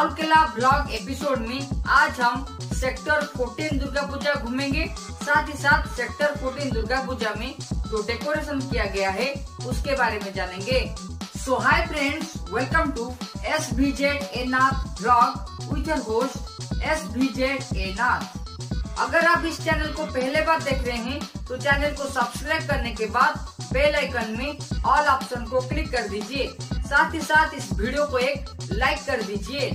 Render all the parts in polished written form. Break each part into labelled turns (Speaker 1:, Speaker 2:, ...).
Speaker 1: Rourkela blog episode में आज हम सेक्टर 14 दुर्गा पूजा घूमेंगे। साथ ही साथ सेक्टर 14 दुर्गा पूजा में जो डेकोरेशन किया गया है उसके बारे में जानेंगे। So hi friends, welcome to SVZ Nath blog with your host SVZ Nath. अगर आप इस चैनल को पहले बार देख रहे हैं तो चैनल को सब्सक्राइब करने के बाद बेल आइकन में ऑल ऑप्शन को क्लिक कर दीजिए। साथ ही साथ इस वीडियो को एक लाइक कर दीजिए।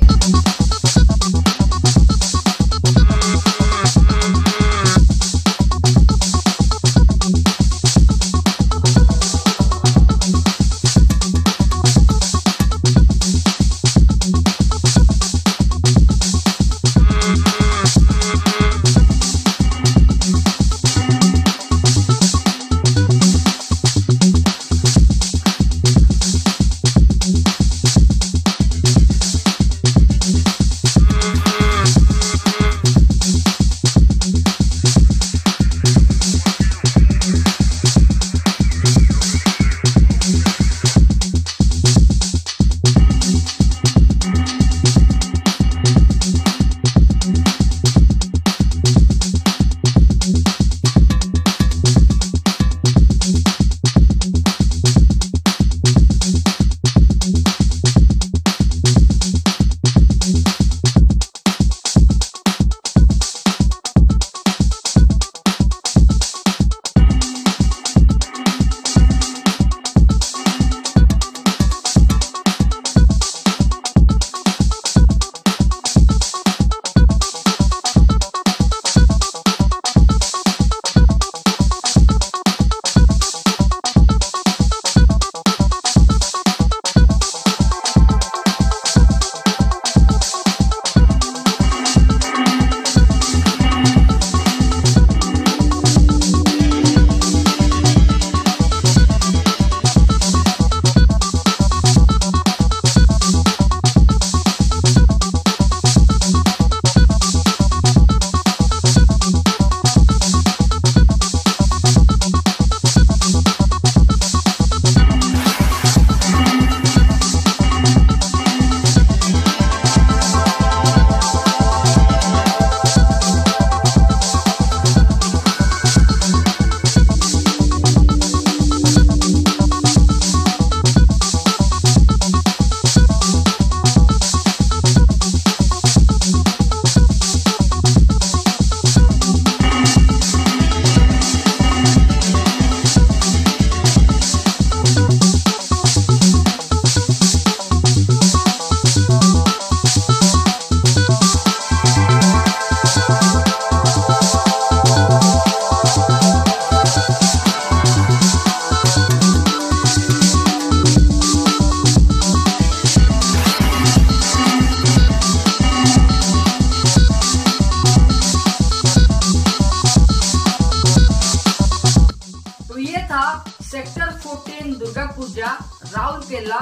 Speaker 1: सेक्टर 14 दुर्गा पूजा राउरकेला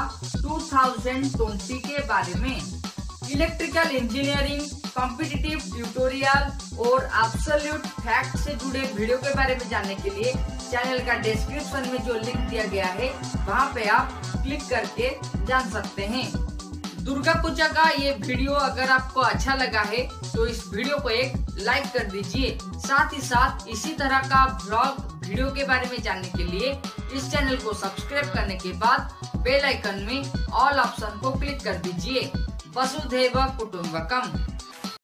Speaker 1: 2020 के बारे में इलेक्ट्रिकल इंजीनियरिंग, कॉम्पिटिटिव ट्यूटोरियल और एब्सोल्यूट फैक्ट से जुड़े वीडियो के बारे में जानने के लिए चैनल का डिस्क्रिप्शन में जो लिंक दिया गया है वहां पे आप क्लिक करके जान सकते हैं। दुर्गा पूजा का ये वीडियो अगर आपको अच्छा लगा है तो इस वीडियो को एक लाइक कर दीजिए। साथ ही साथ इसी तरह का ब्लॉग वीडियो के बारे में जानने के लिए इस चैनल को सब्सक्राइब करने के बाद बेल आइकन में ऑल ऑप्शन को क्लिक कर दीजिए। वसुधैव कुटुंबकम।